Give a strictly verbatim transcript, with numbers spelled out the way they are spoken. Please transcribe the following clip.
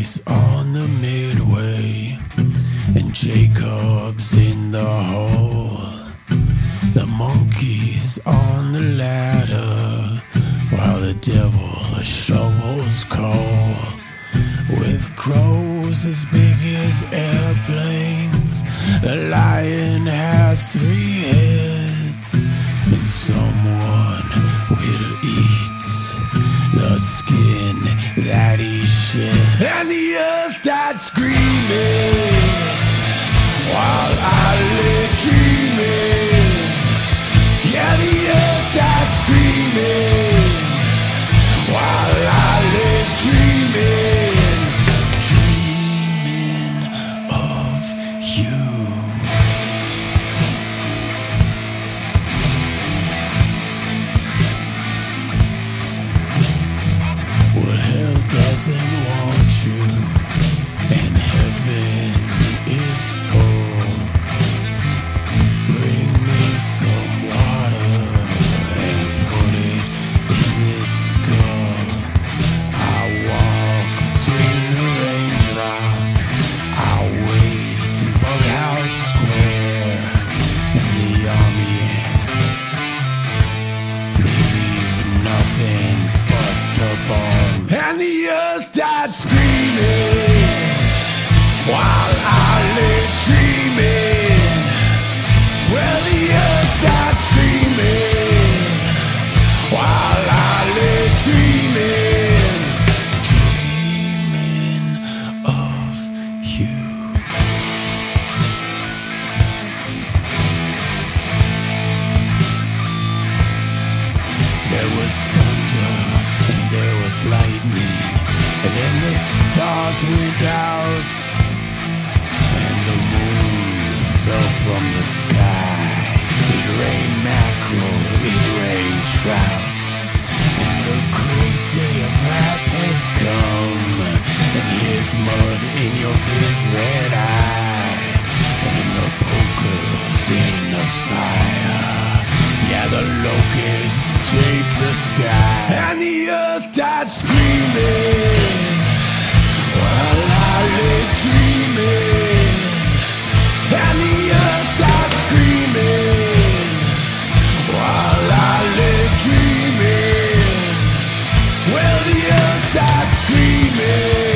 monkeys on the midway, and Jacob's in the hole. The monkeys on the ladder, while the devil shovels coal. With crows as big as airplanes, the lion has three heads, and someone will eat the skin that he sheds. And the earth died screaming while I lay dreaming. Yeah, the earth died screaming while I lay dreaming. Dreaming of you. Well, hell doesn't want you, and heaven is full. Bring me some water and put it in this skull. I walk between the raindrops. I wait in Bughouse Square, and the army ants, they leave nothing but the bomb. And the earth died screaming while I lay dreaming. Well, the earth died screaming while I lay dreaming. Dreaming of you. There was thunder and there was lightning, and then the stars went out, and the moon fell from the sky. It rained mackerel, it rained trout, and the great day of wrath has come. And here's mud in your big red eye, and the poker's in the fire. Yeah, the locusts take the sky, and the earth died screaming while I lay dreaming. And the earth died screaming while I lay dreaming. Well, the earth died screaming.